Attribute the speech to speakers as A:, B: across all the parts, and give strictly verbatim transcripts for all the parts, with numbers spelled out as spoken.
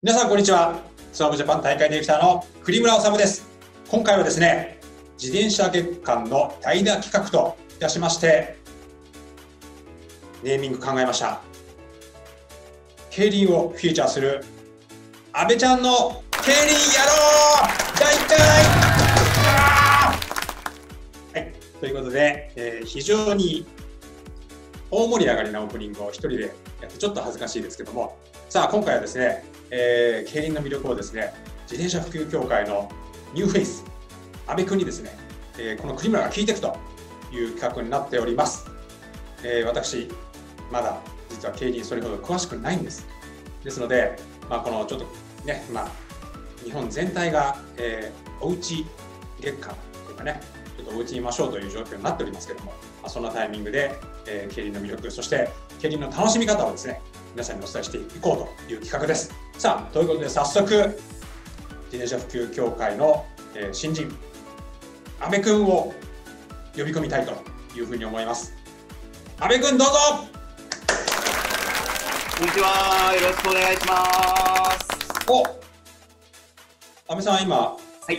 A: 皆さんこんにちは。ツアーブジャパン大会ディレクターの栗村治です。今回はですね、自転車月間の代打企画といたしましてネーミング考えました。競輪をフィーチャーする阿部ちゃんの競輪やろうだいいっかい、はい、ということで、えー、非常に大盛り上がりなオープニングを一人でやってちょっと恥ずかしいですけども、さあ今回はですね、えー、競輪の魅力をですね、自転車普及協会のニューフェイス阿部君にですね、えー、この栗村が聞いていくという企画になっております。えー、私まだ実は競輪それほど詳しくないんです。ですので、まあ、このちょっとね、まあ、日本全体が、えー、おうち月間というかね、ちょっとおうちにいましょうという状況になっておりますけども、まあ、そんなタイミングで、えー、競輪の魅力、そして競輪の楽しみ方をですね、皆さんにお伝えしていこうという企画です。さあ、ということで早速自転車普及協会の、えー、新人阿部君を呼び込みたいというふうに思います。阿部君どうぞ。
B: こんにちは、よろしくお願いします。
A: お、阿部さん今、
B: はい、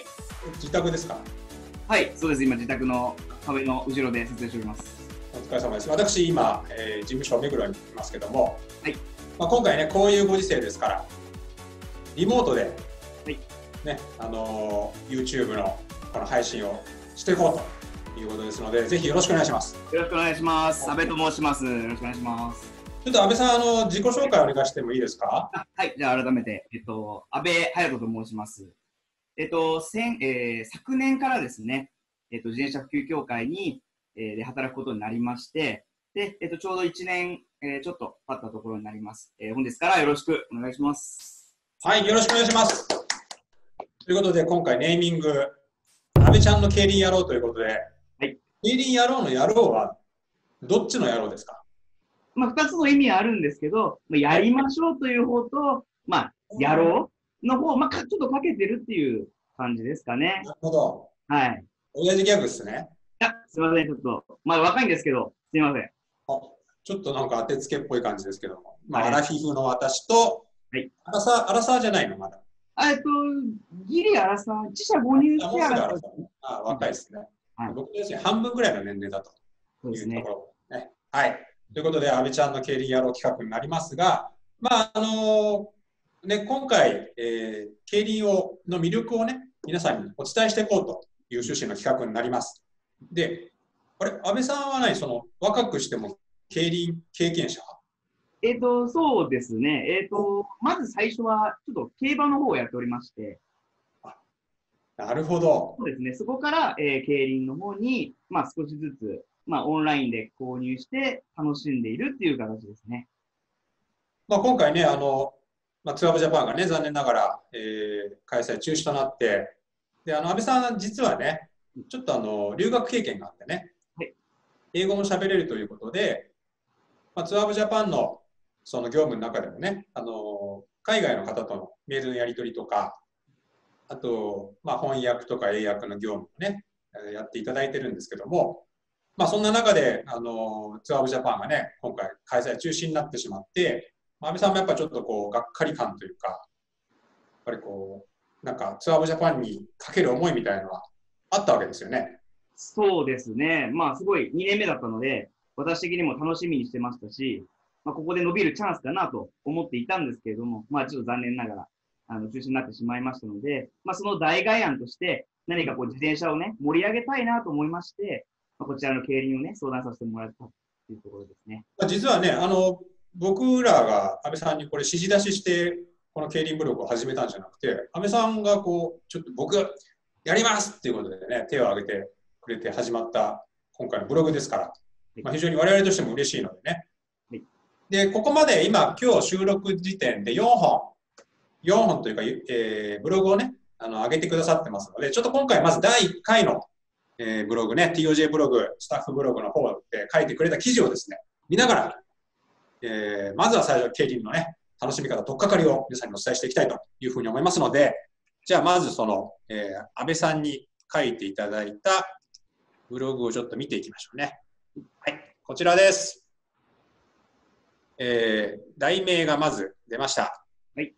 A: 自宅ですか？
B: はい、そうです。今自宅の壁の後ろで撮影しております。
A: お疲れ様です。私今、えー、事務所目黒にいますけども、
B: はい、
A: まあ、今回ねこういうご時世ですからリモートで、
B: はい
A: ね、あのー、YouTube のこの配信をしていこうということですので、ぜひよろしくお願いします。
B: よろしくお願いします。阿部と申します。よろしくお願いします。
A: ちょっと阿部さん、あの自己紹介をお願いしてもいいですか？
B: はい、じゃあ改めて、えっと、阿部隼人と申します。えっと、先えー、昨年からですね、えっと、自転車普及協会に、えー、で働くことになりまして、で、えっと、ちょうどいちねん、えー、ちょっと経ったところになります。えー、本日からよろしくお願いします。
A: はい、よろしくお願いします。ということで、今回ネーミング、阿部ちゃんの競輪やろうということで、はい、競輪やろうのやろうは、どっちのやろうですか？
B: まあ、ふたつの意味はあるんですけど、やりましょうという方と、まあ、やろうの方、まあ、ちょっとかけてるっていう感じですかね。
A: なるほど。
B: はい。
A: 親父ギャグですね。
B: あ、すみません、ちょっと、まだ若いんですけど、すみません。
A: あ、ちょっとなんか当てつけっぽい感じですけども、まあ、
B: はい、
A: アラフィフの私と、はい、アラサー、アラサーじゃないの、まだ。
B: えっと、ギリアラサー、自社ご入してアラサー。
A: あ、若いですね。はい、僕のですね、半分ぐらいの年齢だというところね。はい。ということで、阿部ちゃんの競輪やろう企画になりますが、まあ、あのー、ね、今回、えー、競輪をの魅力をね、皆さんにお伝えしていこうという趣旨の企画になります。で、あれ、阿部さんは何、その、若くしても競輪経験者？
B: えっと、そうですね。えっと、まず最初は、ちょっと競馬の方をやっておりまして。
A: あ、なるほど。
B: そうですね。そこから、えー、競輪の方に、まあ少しずつ、まあオンラインで購入して楽しんでいるっていう形ですね。
A: まあ今回ね、あの、まあ、ツアーオブジャパンがね、残念ながら、えー、開催中止となって、で、あの、阿部さん実はね、ちょっとあの、留学経験があってね、はい、英語も喋れるということで、まあ、ツアーオブジャパンのその業務の中でもね、あの、海外の方とのメールのやり取りとか、あと、まあ、翻訳とか英訳の業務をね、やっていただいてるんですけども、まあ、そんな中で、あの、ツアーオブジャパンがね、今回開催中止になってしまって、阿部さんもやっぱちょっとこう、がっかり感というか、やっぱりこう、なんかツアーオブジャパンにかける思いみたいなのはあったわけですよね。
B: そうですね。まあ、すごいにねんめだったので、私的にも楽しみにしてましたし、まあ、ここで伸びるチャンスかなと思っていたんですけれども、まあ、ちょっと残念ながら、あの、中止になってしまいましたので、まあ、その代替案として、何かこう、自転車をね、盛り上げたいなと思いまして、まあ、こちらの競輪をね、相談させてもらったというところですね。
A: 実はね、あの、僕らが安倍さんにこれ指示出しして、この競輪ブログを始めたんじゃなくて、安倍さんがこう、ちょっと僕、やりますっていうことでね、手を挙げてくれて始まった今回のブログですから、まあ、非常に我々としても嬉しいのでね。はい、で、ここまで今、今日収録時点でよんほん、よんほんというか、えー、ブログをね、あの、上げてくださってますので、ちょっと今回まずだいいっかいの、えー、ブログね、ティーオージェー ブログ、スタッフブログの方で書いてくれた記事をですね、見ながら、えー、まずは最初、競輪のね、楽しみ方、取っかかりを皆さんにお伝えしていきたいというふうに思いますので、じゃあまずその、えー、安倍さんに書いていただいたブログをちょっと見ていきましょうね。はい、こちらです。えー、題名がまず出ました。はい、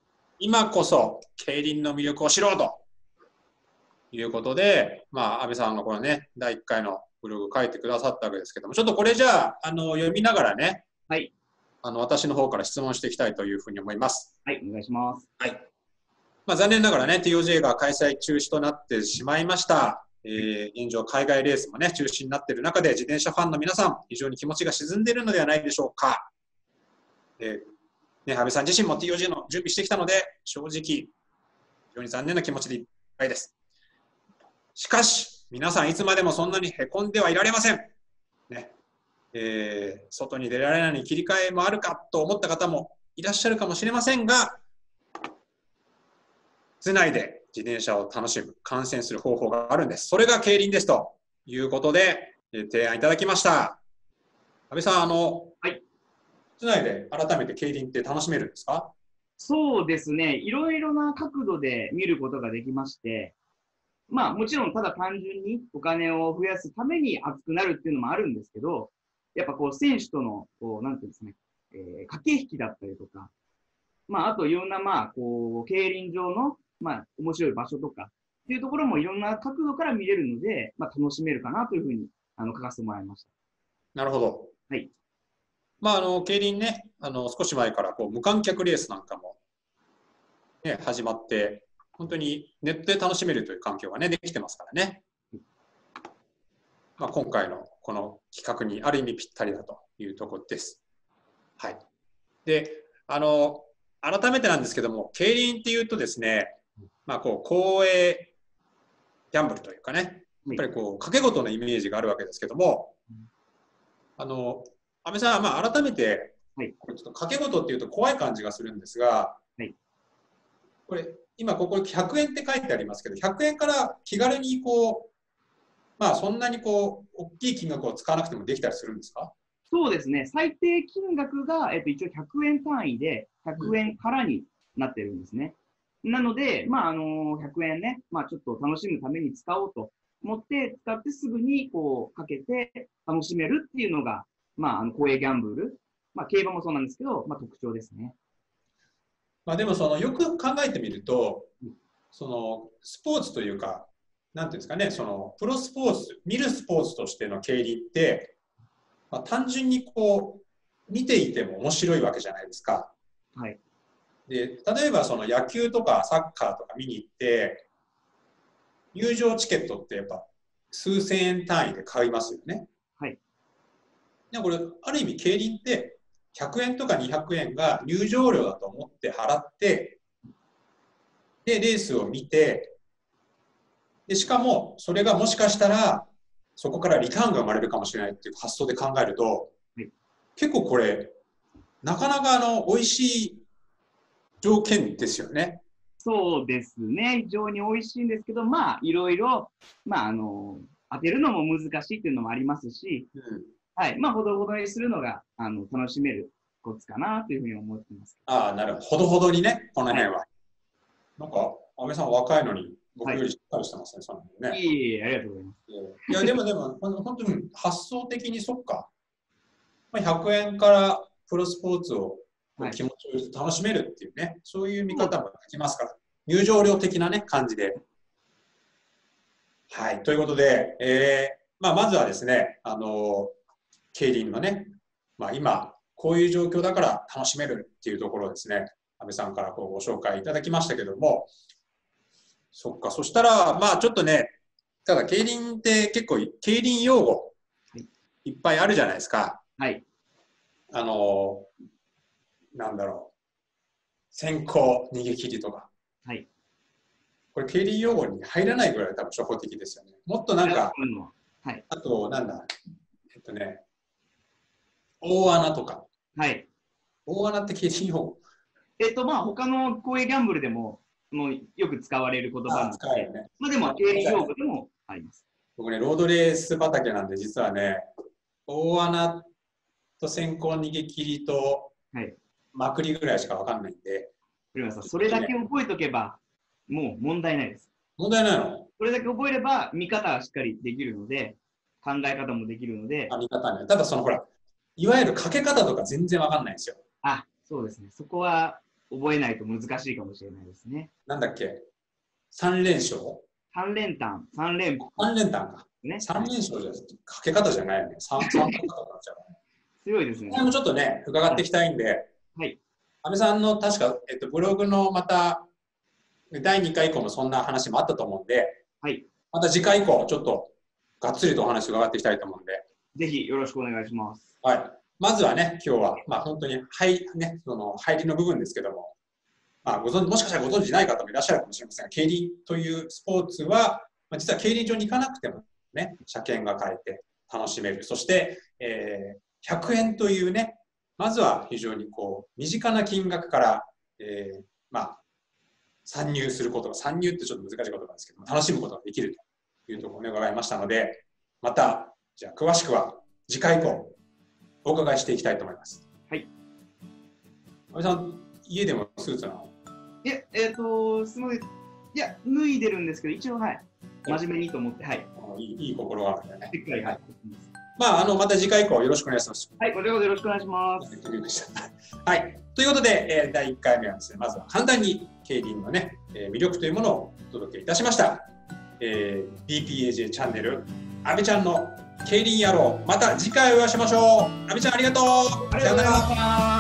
A: 今こそ競輪の魅力を知ろうということで、まあ、安倍さんがこのね、だいいっかいのブログ書いてくださったわけですけども、ちょっとこれじゃあ、あの読みながらね、
B: はい。
A: あの私の方から質問していきたいというふうに思います。
B: はい、お願いします。
A: はい。まあ、残念ながらね、ティーオージェー が開催中止となってしまいました。えー、現状、海外レースもね、中止になっている中で、自転車ファンの皆さん、非常に気持ちが沈んでいるのではないでしょうか。えーね、安倍さん自身も ティーオージェー の準備してきたので、正直、非常に残念な気持ちでいっぱいです。しかし、皆さんいつまでもそんなにへこんではいられません。ねえー、外に出られないに切り替えもあるかと思った方もいらっしゃるかもしれませんが、室内で自転車を楽しむ、観戦する方法があるんです。それが競輪ですということで、提案いただきました。安倍さん、あの、
B: はい。
A: 室内で改めて競輪って楽しめるんですか？
B: そうですね。いろいろな角度で見ることができまして、まあもちろんただ単純にお金を増やすために熱くなるっていうのもあるんですけど、やっぱこう選手との、こう、なんていうんですね、えー、駆け引きだったりとか、まああといろんなまあ、こう、競輪場の、まあ面白い場所とかっていうところもいろんな角度から見れるので、まあ楽しめるかなというふうにあの書かせてもらいました。
A: なるほど。
B: はい。
A: まあ、あの競輪ね、あの少し前からこう無観客レースなんかも、ね、始まって、本当にネットで楽しめるという環境が、ね、できてますからね。まあ、今回のこの企画にある意味ぴったりだというところです。はい。で、あの、改めてなんですけども、競輪っていうとですね、まあ、こう、公営ギャンブルというかね、やっぱりこう、賭け事のイメージがあるわけですけども、あの、安倍さん、まあ、改めて、
B: はい、
A: これちょっと賭け事っていうと怖い感じがするんですが、
B: はい、
A: これ、今ここひゃくえんって書いてありますけど、ひゃくえんから気軽にこう、まあそんなにこう、大きい金額を使わなくてもできたりするんですか？
B: そうですね。最低金額が、えっと、一応ひゃくえん単位でひゃくえんからになってるんですね。うん、なので、まあ、あの、ひゃくえんね、まあ、ちょっと楽しむために使おうと思って、使ってすぐに、こう、かけて楽しめるっていうのが、まあ、あの、公営ギャンブル。まあ、競馬もそうなんですけど、まあ、特徴ですね。
A: まあでもその、よく考えてみると、その、スポーツというか、なんていうんですかね、その、プロスポーツ、見るスポーツとしての競輪って、まあ、単純にこう、見ていても面白いわけじゃないですか。
B: はい。
A: で、例えばその野球とかサッカーとか見に行って、入場チケットってやっぱ数千円単位で買いますよね。
B: はい。
A: でこれ、ある意味競輪ってひゃくえんとかにひゃくえんが入場料だと思って払って、で、レースを見て、で、しかもそれがもしかしたらそこからリターンが生まれるかもしれないっていう発想で考えると、はい、結構これ、なかなかあの美味しい条件ですよね。
B: そうですね。非常に美味しいんですけど、まあ、いろいろ、まあ、あの、当てるのも難しいっていうのもありますし、うん、はい。まあ、ほどほどにするのが、あの、楽しめるコツかなというふうに思ってます。
A: ああ、なるほど。ほどほどにね、この辺は。はい、なんか、安倍さん若いのに、僕よりしっかりしてますね、はい、その辺ね。
B: いえいえ、ありがとうございます。
A: いや、でもでも、本当に発想的にそっか。ひゃくえんからプロスポーツを気持ちよく楽しめるっていうね、はい、そういう見方もできますから、入場料的なね、感じで。はい、ということで、えーまあ、まずはですね、あの競輪のね、まあ、今、こういう状況だから楽しめるっていうところをですね、安倍さんからこうご紹介いただきましたけども、そっか、そしたら、まあちょっとね、ただ競輪って結構、競輪用語、いっぱいあるじゃないですか。
B: はい。
A: あの、なんだろう、先行、逃げ切りとか。
B: はい。
A: これ、競輪用語に入らないぐらい多分初歩的ですよね。もっとなんか、
B: はい、
A: あと、なんだ、えっとね、大穴とか。
B: はい。
A: 大穴って競輪用語？
B: えっと、まあ、他の公営ギャンブルでも、もうよく使われる言葉なので、ね、まあでも、競輪用語でもあります。
A: 僕ね、ロードレース畑なんで、実はね、大穴と先行逃げ切りと、まくりぐらいしか分かんないんで。
B: はい、それだけ覚えとけば、もう問題ないです。
A: 問題ないの？
B: それだけ覚えれば、見方がしっかりできるので、考え方もできるので。
A: あ、見方ね。ただ、そのほら、いわゆるかけ方とか全然分かんないんですよ。
B: あ、そうですね。そこは覚えないと難しいかもしれないですね。
A: なんだっけ、さん連勝
B: 三連単、三連符。
A: さん連単か。
B: ね。
A: さん連勝じゃ、かけ方じゃないよね。さん、さんかけ方になっちゃう。
B: 強いですね。
A: これもちょっとね、伺っていきたいんで、
B: はい。
A: 安倍さんの確か、えっと、ブログのまた、だいにかい以降もそんな話もあったと思うんで、
B: はい。
A: また次回以降、ちょっとがっつりとお話伺っていきたいと思うんで、
B: ぜひよろしくお願いします。
A: はい。まずはね、今日は、まあ本当に、はい、ね、その入りの部分ですけども、まあ、ご存知、もしかしたらご存知ない方もいらっしゃるかもしれませんが、競輪というスポーツは、まあ、実は競輪場に行かなくてもね、車検が買えて楽しめる。そして、えー、ひゃくえんというね、まずは非常にこう、身近な金額から、えー、まあ、参入することが、参入ってちょっと難しいことなんですけども、楽しむことができるというところを伺いましたので、また、じゃあ詳しくは次回以降、お伺いしていきたいと思います。
B: はい。
A: 安倍さん、家でもスーツなの？
B: いや、えっ、ー、と、すごい、いや、脱いでるんですけど、一応、はい。真面目にと思って、はい。
A: いい、いい心があるんだよね。
B: しっかり、はい。
A: まあ、あの、また次回以降よろしくお願いします。
B: はい、こちらこそよろしくお願いします。
A: はい。ということで、えー、だいいっかいめはですね、まずは簡単に競輪のね、えー、魅力というものをお届けいたしました。えー、ビーピーエージェー チャンネル、安倍ちゃんの競輪野郎、また次回お会いしましょう。安倍ちゃんありがとう。
B: ありがとうございました。